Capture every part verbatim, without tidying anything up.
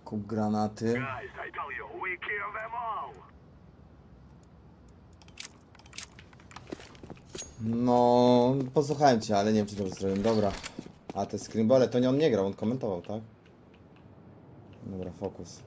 Kup granaty. No, posłuchałem cię, ale nie wiem czy to zrobiłem. Dobra. A te screenbole to nie on nie grał, on komentował, tak? Dobra, fokus.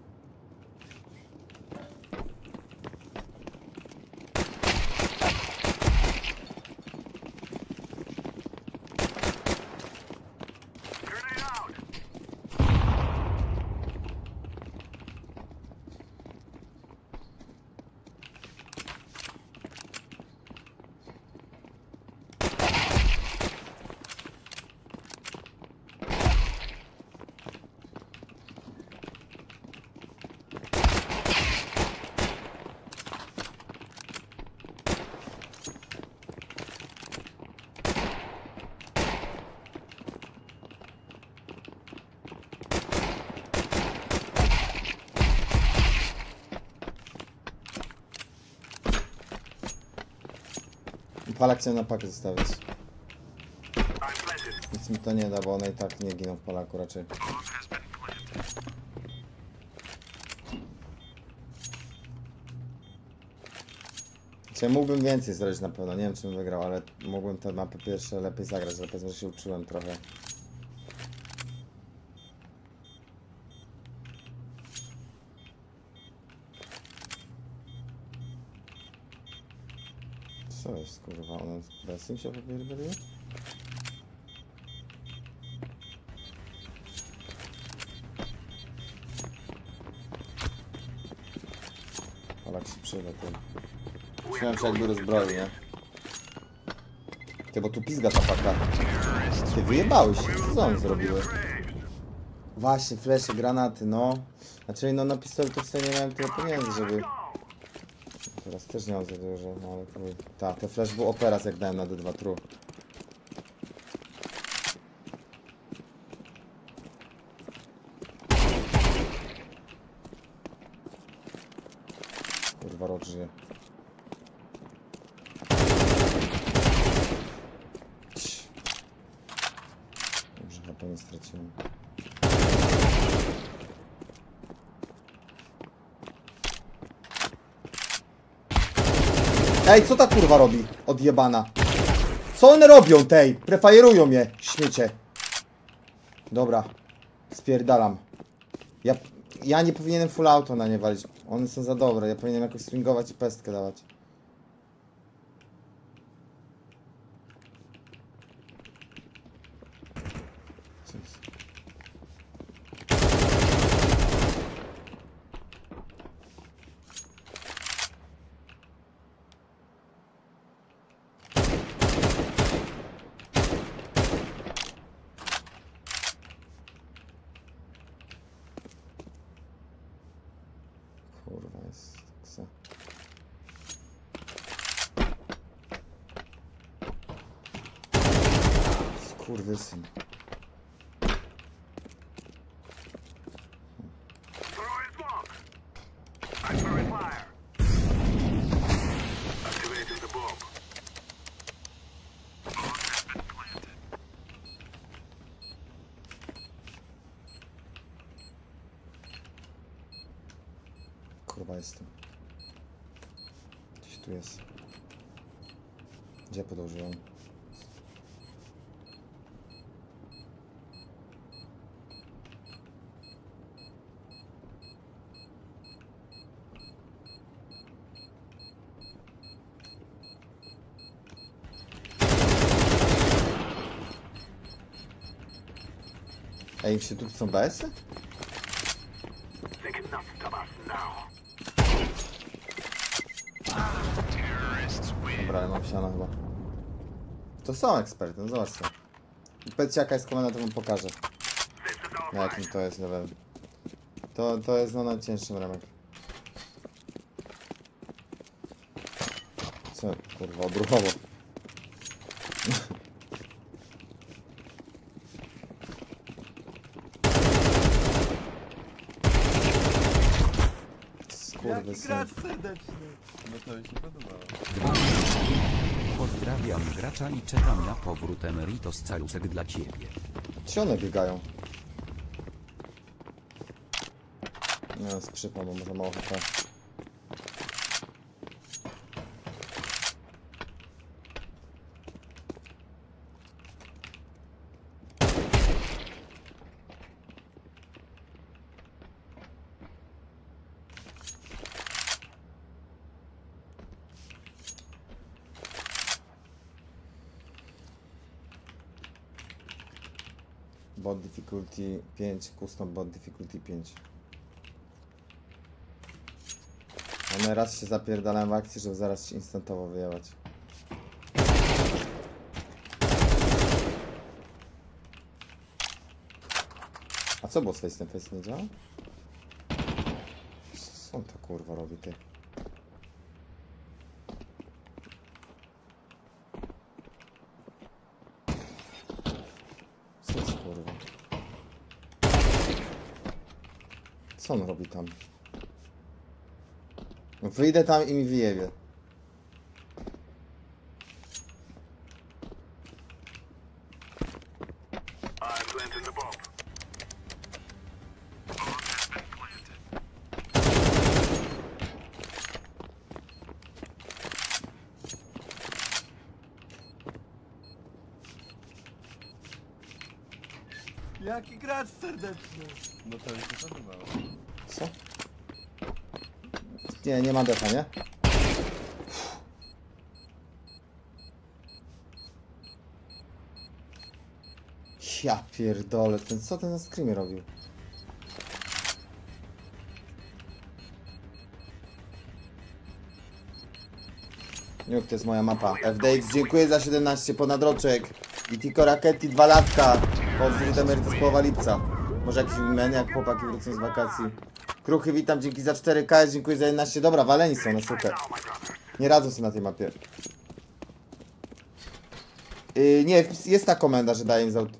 Palak chciałem na pakę zostawić. Nic mi to nie da, bo one i tak nie giną w Polaku raczej. Czyli mógłbym więcej zrobić na pewno, nie wiem czym wygrał, ale mógłbym tę mapę pierwsze lepiej zagrać, ale powiedzmy, że się uczyłem trochę. Co jest kurwa, one z presją się popierdoliły? Polak się przyda tym. Myślałem się jakby rozbroił, nie? Ty, bo tu pizga ta paka. Ty wyjebałeś się, co one zrobiły? Właśnie, flesze, granaty, no. Znaczy no na pistolet w nie miałem tyle pieniędzy, żeby... Teraz też nie mam za dużo, no ale chuj. Ta, te flash był operas jak dałem na D dwa True. Kurwa, rok żyje. Dobrze, chyba nie straciłem. Ej, co ta kurwa robi? Odjebana. Co one robią tej? Prefajerują mnie, śmiecie. Dobra. Spierdalam. Ja, ja nie powinienem full auto na nie walić. One są za dobre. Ja powinienem jakoś swingować i pestkę dawać. Co jest? Kurwa jest taksa. Skurwysyn. Kurwa jestem. Gdzieś tu jest. Gdzie podłożyłem? Ej, się tu są B S-y? Dobra, ale mam siana chyba. To są eksperty, no zobacz co. Powiedzcie jaka jest komenda, to wam pokażę. Na jakim to jest level. To, to jest no najcięższym remek. Co? Kurwa, odruchowo. Jaki gracz serdeczny. No to mi się podobało. Pozdrawiam gracza i czekam na powrót Emeritos Calusek dla ciebie. Gdzie one biegają? No, z przypał, bo może mało H P. Bot difficulty pięć, custom bot difficulty pięć. One raz się zapierdalają w akcji, żeby zaraz się instantowo wyjebać. A co było z face to face nie działa? Co on to kurwa robi ty? Co jest kurwa? Co on robi tam? No wyjdę tam i mi wyjebie. Jaki gracz serdeczny! No to mi się podobało. Co? Nie, nie ma defa, nie? Ja pierdolę, ten co ten na screamie robił? Niuk, to jest moja mapa. F D X, dziękuję za siedemnaście ponadroczek. I Tiko Raketti, dwa latka. Pozdrów emerytus z połowa lipca. Może jakiś men, jak chłopaki wrócą z wakacji. Kruchy, witam, dzięki za cztery K, dziękuję za jedenaście. Dobra, waleni są, no super. Nie radzą sobie na tej mapie. Yy, nie, jest ta komenda, że daję im za...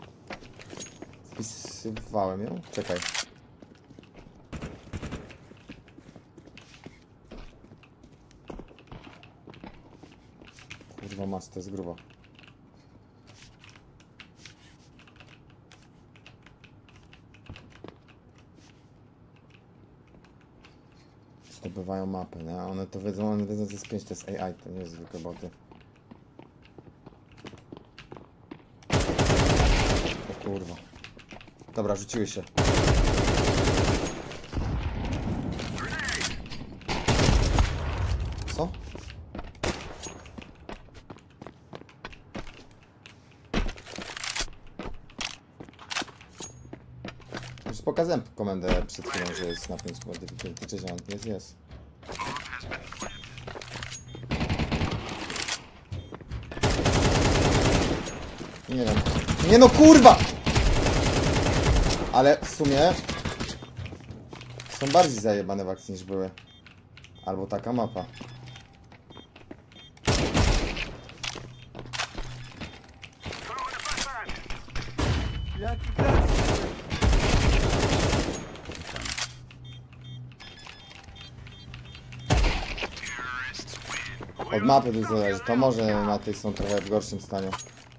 Wpisywałem ją? Czekaj. Kurwa masz, to jest grubo. Zdobywają mapę, nie? One to wiedzą, one wiedzą, że jest pięć, to jest A I, to nie jest zwykłe boty. O kurwa. Dobra, rzuciły się. Co? Już pokazałem komendę przed chwilą, że jest na pięć difficulty. Cześć, jest, jest. Nie wiem. Nie no kurwa! Ale w sumie są bardziej zajebane w akcji niż były. Albo taka mapa. Jaki gracz serdeczny! Od mapy tu zależy. To może na tej są trochę w gorszym stanie.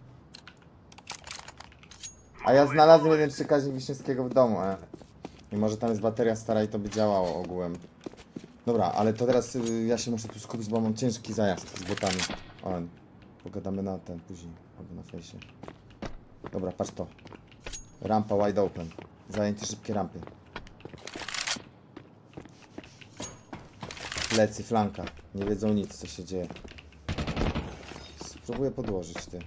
A ja znalazłem jeden przekaźnik Wiśniewskiego w domu, e. I może tam jest bateria stara i to by działało ogółem. Dobra, ale to teraz y, ja się muszę tu skupić, bo mam ciężki zajazd z botami. O, pogadamy na ten później, albo na fejsie. Dobra, patrz to. Rampa wide open. Zajęcie szybkie rampy. Plecy, flanka. Nie wiedzą nic, co się dzieje. Spróbuję podłożyć, ty.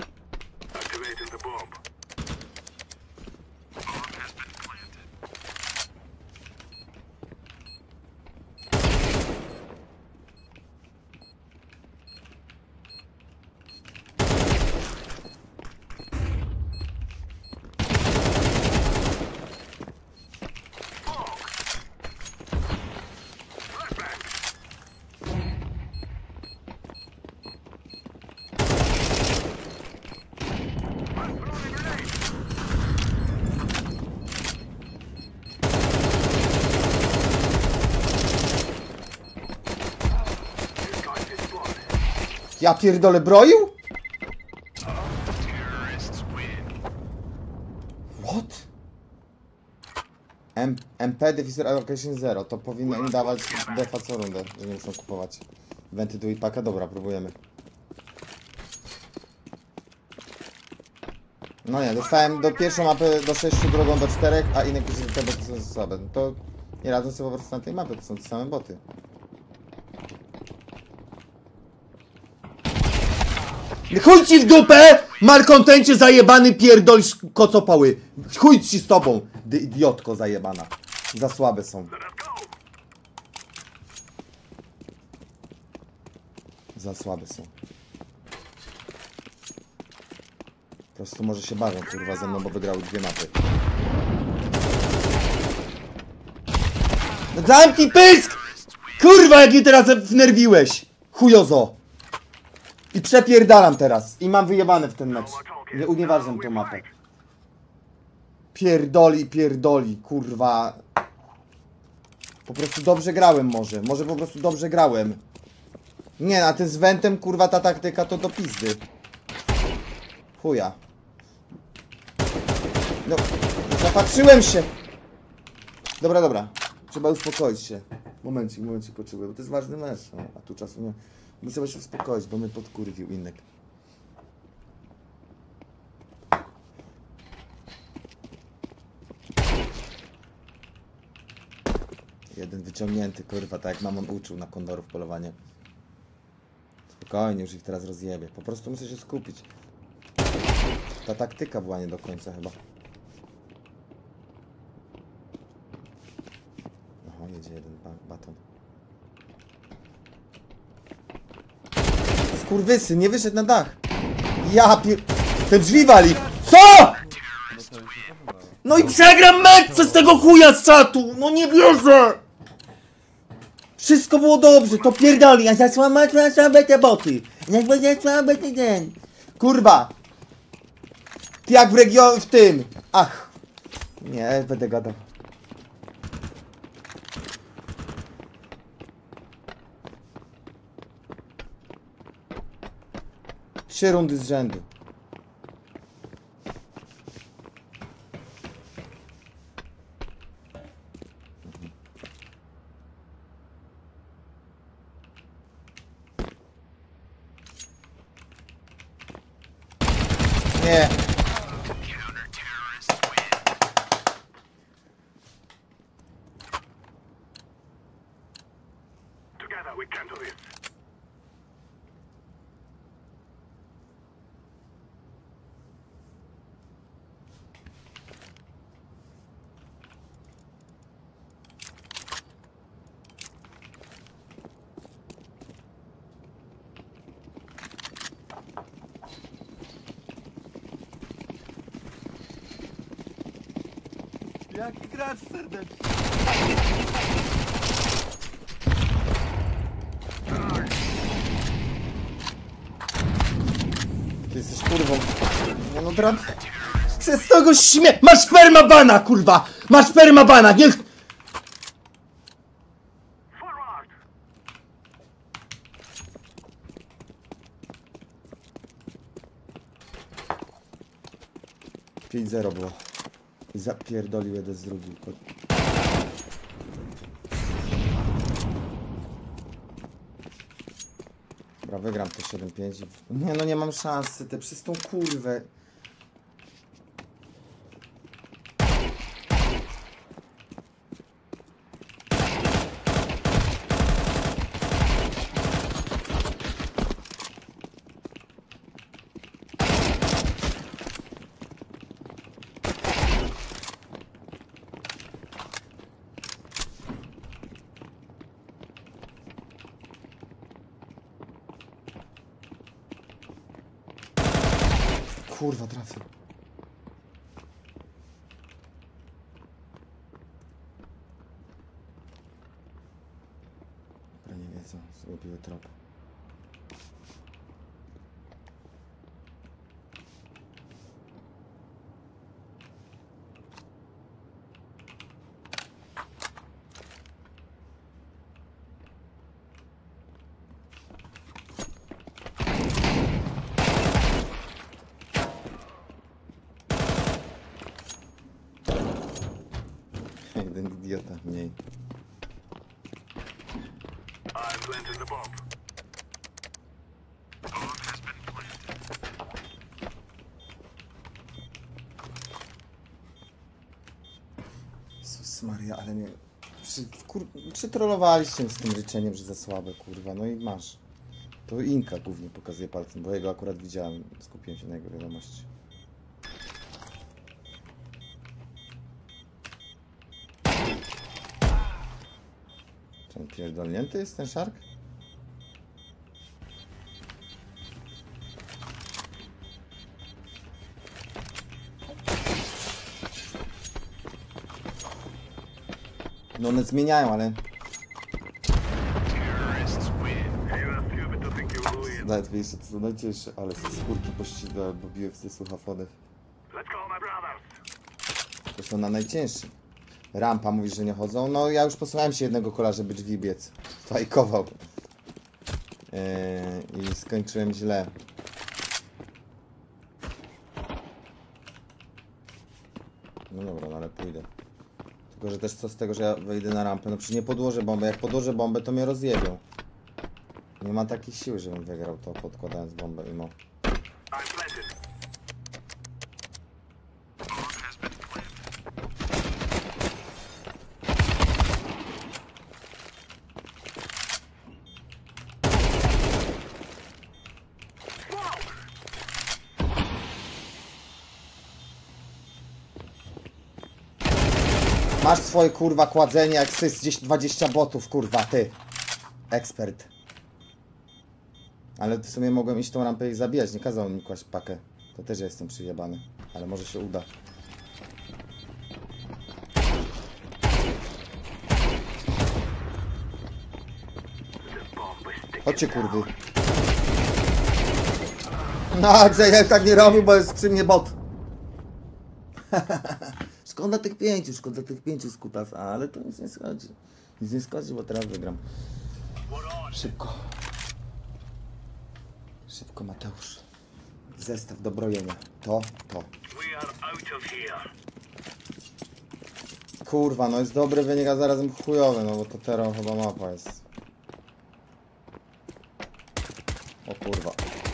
Ja pierdolę, broił? What? M MP Deficit Allocation zero. To powinno im dawać defa co rundę, że nie muszą kupować. Wenty do paka, dobra, próbujemy. No nie, dostałem do pierwszą mapy do sześciu, drugą do czterech, a inne jakieś te boty są słabe. No to nie radzą sobie po prostu na tej mapie, to są te same boty. Chuj ci w dupę! Malkontencie zajebany pierdol kocopały! Chuj ci z tobą, ty idiotko zajebana. Za słabe są. Za słabe są. Po prostu może się bawią, kurwa, ze mną, bo wygrały dwie mapy. No zamknij pysk! Kurwa, jak mnie teraz wnerwiłeś! Chujozo! I przepierdalam teraz. I mam wyjebane w ten mecz. Nie unieważniam tą mapę. Pierdoli, pierdoli, kurwa. Po prostu dobrze grałem może. Może po prostu dobrze grałem. Nie, a ty z Wentem, kurwa, ta taktyka to do pizdy. Chuja. No, zapatrzyłem się. Dobra, dobra. Trzeba uspokoić się. Momencik, momencik potrzebuję, bo to jest ważny mecz. No, a tu czasu nie. Muszę się uspokoić, bo mnie podkurwił innek. Jeden wyciągnięty, kurwa, tak jak mamon uczył na kondorów polowanie. Spokojnie, już ich teraz rozjebie. Po prostu muszę się skupić. Ta taktyka była nie do końca chyba. Oho, jedzie jeden ba baton. Skurwysy, nie wyszedł na dach. Ja pier... Te drzwi wali. Co?! No i przegram mecz przez tego chuja z czatu! No nie wierzę! Wszystko było dobrze, to pierdoli, a za słabe te boty. Jak będzie słabe ten ten. Kurwa! Ty jak w regionie, w tym. Ach. Nie, będę gadał. Trzy rundy z rzędu. Nie. Jaki gracz serdeczny. Ty jesteś kurwą. Nie no drap. Przez tego śmie... Masz permabana, kurwa! Masz permabana, niech... pięć zero było. I zapierdolił jeden z drugim. Dobra, wygram to siedem pięć. Nie no, nie mam szansy, te przez tą kurwę. Kurwa, trafił. Dobra, nie wiedzą, zrobiły trop. Jeden idiota mniej. Jezus Maria, ale mnie... Przy, kur... Przytrollowaliście z tym ryczeniem, że za słabe, kurwa, no i masz. To Inka głównie pokazuje palcem, bo jego akurat widziałem, skupiłem się na jego wiadomości. Czy on pierdolnięty jest ten Shark? No one zmieniają, ale... Nawet wiesz, co najcięższe, ale ze skórki pościgałem, bo biłem w te słuchafony. To są na najcięższym. Rampa mówisz, że nie chodzą? No ja już posłuchałem się jednego kola, żeby drzwi biec. Fajkował. Yy, I skończyłem źle. No dobra, no ale pójdę. Tylko, że też co z tego, że ja wejdę na rampę? No przecież nie podłożę bombę. Jak podłożę bombę, to mnie rozjebią. Nie ma takiej siły, żebym wygrał to podkładając bombę mimo. Masz swoje kurwa kładzenie, jak sys gdzieś dwadzieścia botów, kurwa, ty. Ekspert. Ale w sumie mogłem iść tą rampę i zabijać, nie kazał mi kłaść pakę. To też ja jestem przyjebany, ale może się uda. Chodźcie, kurwy. No, ja tak nie robił, bo jest przy mnie bot. Szkoda tych pięciu, szkoda tych pięciu z kutasa, ale to nic nie schodzi. Nic nie schodzi, bo teraz wygram. Szybko. Szybko, Mateusz. Zestaw do brojenia. To, to. Kurwa, no jest dobry wynik, a zarazem chujowy, no bo to teraz chyba mapa jest. O kurwa.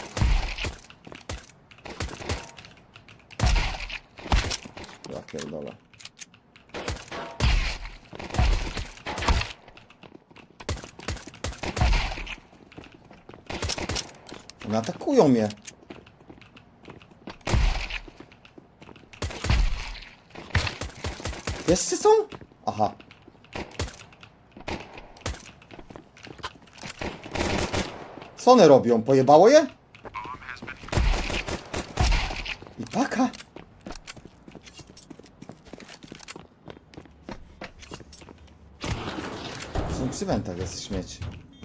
Ja pierdolę. One atakują mnie. Jeszcze są? Aha. Co one robią? Pojebało je? I paka. Są przy wentach, jest śmieć.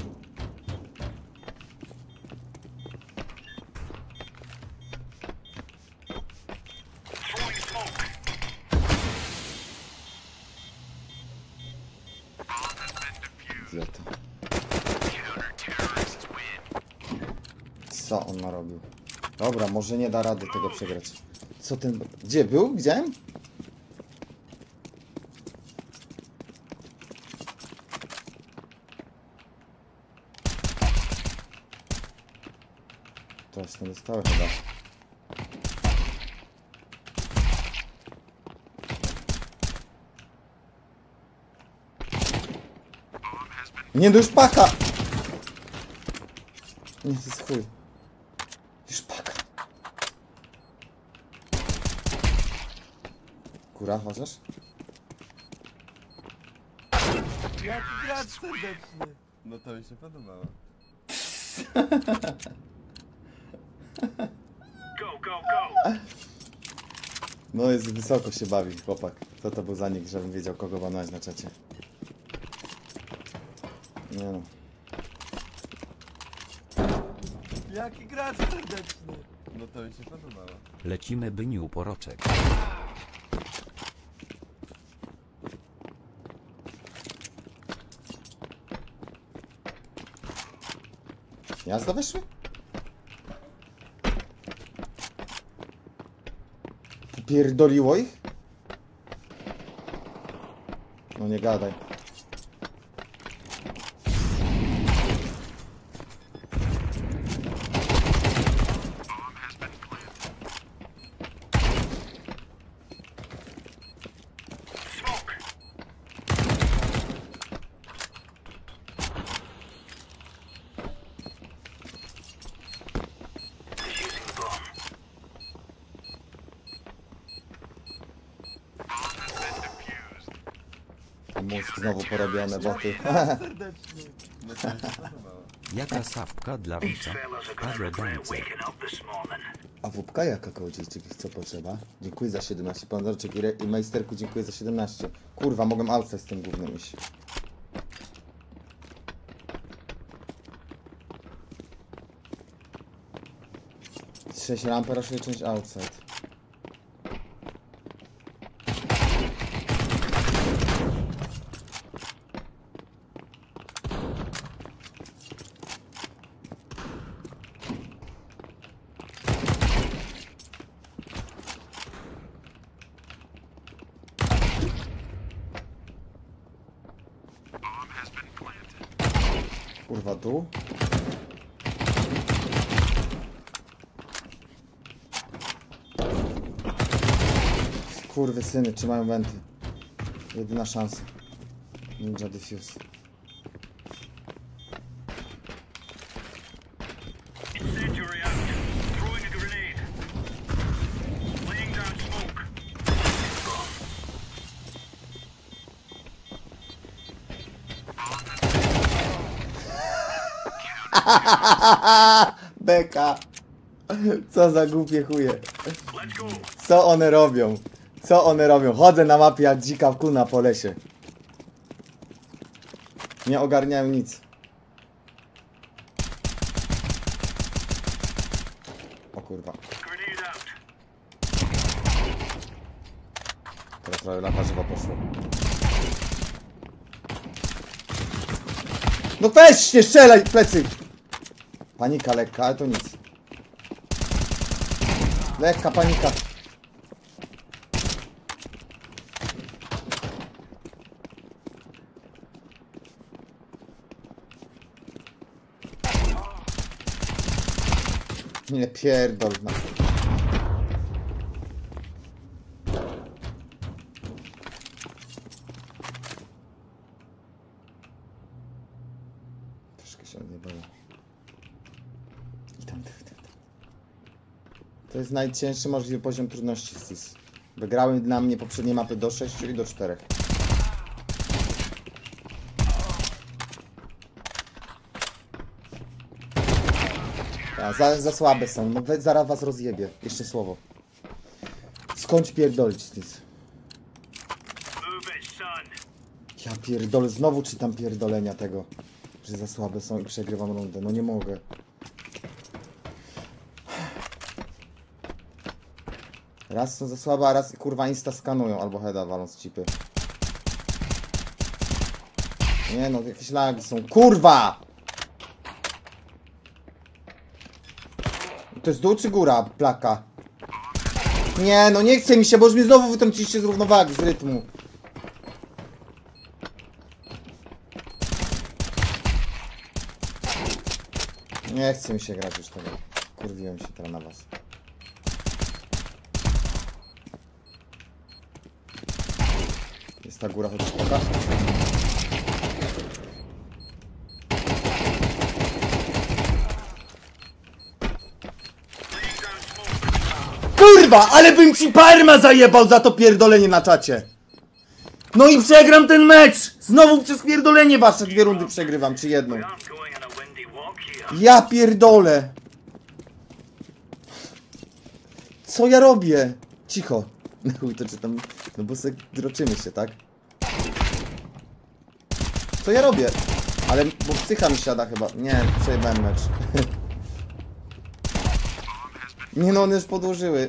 Idiota. Co on narobił? Dobra, może nie da rady tego przegrać. Co ten... Gdzie był? Widziałem? To właśnie dostały chyba. Nie, no już paka! Nie, to jest chuj. Już paka. Kura, chociaż? Jaki gracz serdeczny. No to mi się podobało. No jest wysoko się bawi, chłopak. Co to był za nick, żebym wiedział, kogo banować na czacie. Nie no. Jaki gracz serdeczny. No to mi się podobało. Lecimy byniu poroczek. Jazda wyszły? Pierdoliło ich? No nie gadaj. Mózg znowu porobione boty. Serdecznie. No to mi się podobało. Jaka sawka dla widza? Paweł Dańce. A wupka jaka kołodziejczyk, co potrzeba? Dziękuję za siedemnaście, Pandorczyk i, Re- i Majsterku dziękuję za siedemnaście. Kurwa, mogłem outside z tym głównym iść. sześć rampy, raczej część outside. Kurwa, tu? Kurwy syny, trzymają wenty. Jedyna szansa. Ninja defuse. Incendiary out. Throwing a grenade. Laying down smoke. Beka. Co za głupie chuje. Let's go. Co one robią? Co one robią? Chodzę na mapie jak dzika kuna po lesie. Nie ogarniają nic. O kurwa. Grenade out. Teraz trochę lata żywa poszło. No weź, nie strzelaj, plecy! Panika lekka, ale to nic. Lekka panika. Nie pierdol. No. Troszkę się odjebało. I tam, tam, tam. To jest najcięższy możliwy poziom trudności z C I S. Wygrałem dla mnie poprzednie mapy do sześciu i do czterech. A, za, za słabe są, no we, zaraz was rozjebie. Jeszcze słowo. Skąd pierdolić z C I S? Move it, son. Ja pierdolę, znowu czytam pierdolenia tego, że za słabe są i przegrywam rundę. No nie mogę. Raz są za słabe, a raz kurwa insta skanują albo heada walą z chipy. Nie no, jakieś lagi są. Kurwa! To jest dół czy góra? Plaka. Nie no, nie chce mi się, bo już mi znowu wytrąciliście z równowagi, z rytmu. Nie chce mi się grać już tego. Kurwiłem się teraz na was. Jest ta góra, chociaż pokaż. Kurwa, ale bym ci parma zajebał za to pierdolenie na czacie. No i przegram ten mecz! Znowu przez pierdolenie wasze dwie rundy przegrywam, czy jedną. I'm going on a windy walk here. Ja pierdolę! Co ja robię? Cicho. No chuj, to czytam. No bo sobie droczymy się, tak? Co ja robię? Ale bo psycha mi siada chyba. Nie, przejebałem mecz. Nie no, one już podłożyły.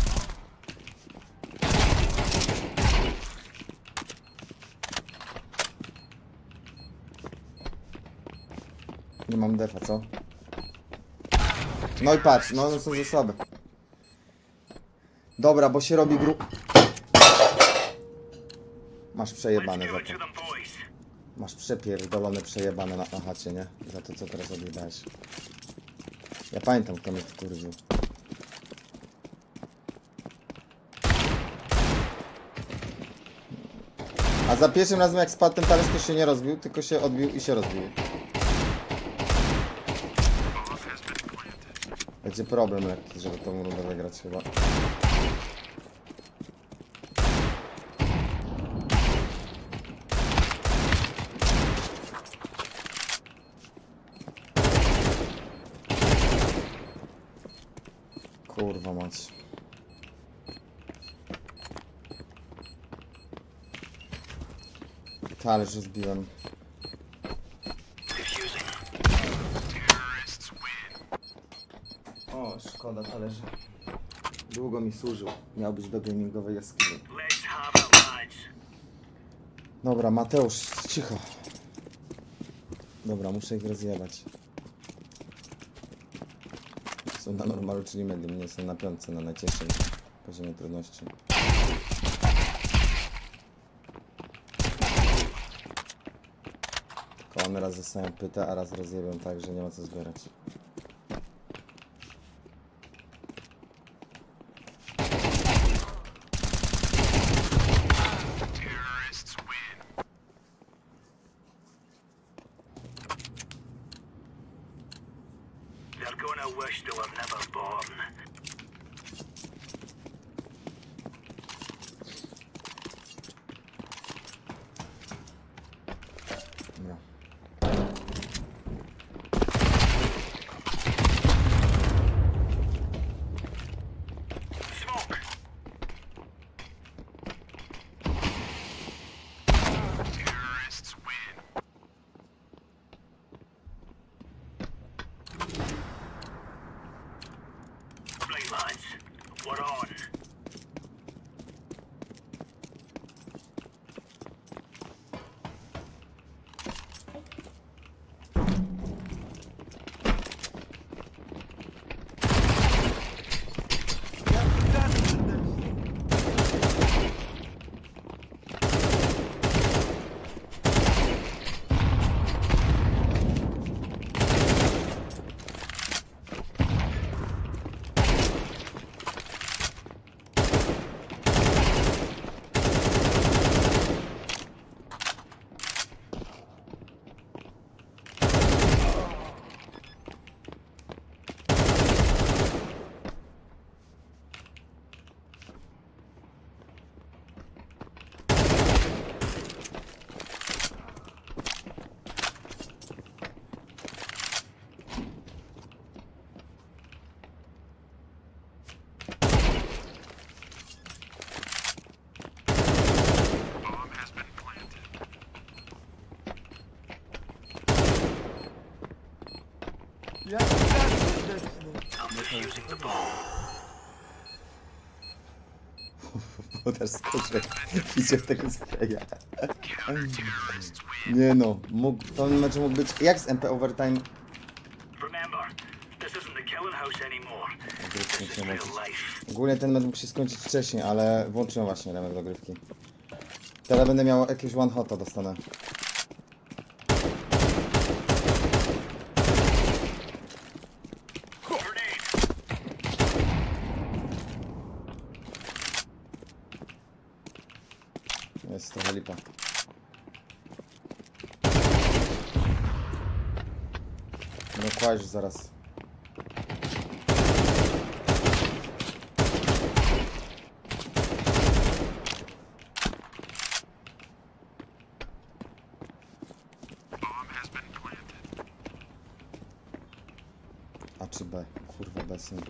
Nie mam defa, co? No i patrz, no one są ze słabe. Dobra, bo się robi gru... Masz przejebane Let's za give it to. to them, boys. Masz przepierdolone przejebane na, na chacie, nie? Za to, co teraz odjebałeś. Ja pamiętam, kto mnie wkurwił. A za pierwszym razem jak spadł ten talerz, to się nie rozbił, tylko się odbił i się rozbił. Będzie problem lekki, żeby tą rundę wygrać chyba. Kurwa mać. Talerz rozbiłem. O, szkoda talerzy. Długo mi służył. Miał być do gamingowej jaskini. Let's have it, lads. Dobra, Mateusz, cicho. Dobra, muszę ich rozjebać. Są na normalu, czyli medium, nie są na piątce, na najcięższym poziomie trudności. Tylko one raz zostają pyta, a raz rozjebią tak, że nie ma co zbierać. They're gonna wish they were never born. Dobra. Smoke. Right, lads. We're on. Jaki gracz serdeczny. Jaki gracz serdeczny. Defusing the bomb. Bo też skoczek idzie w tego spraya. Nie no, mógł, to mecz mógł być jak z M P Overtime. Remember, this isn't the killing house anymore. This is real life. Ogólnie ten mecz mógł się skończyć wcześniej, ale włączyłem właśnie remek do grywki. Teraz będę miał jakiegoś one hota dostanę. Grenade. Jest trochę lipa. No kładziesz zaraz. A czy B? Kurwa, B są.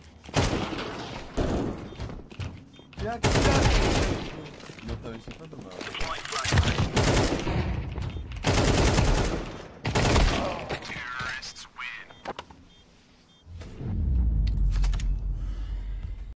Jaki gracz serdeczny. No to mi się podobało. Deploying flashbang.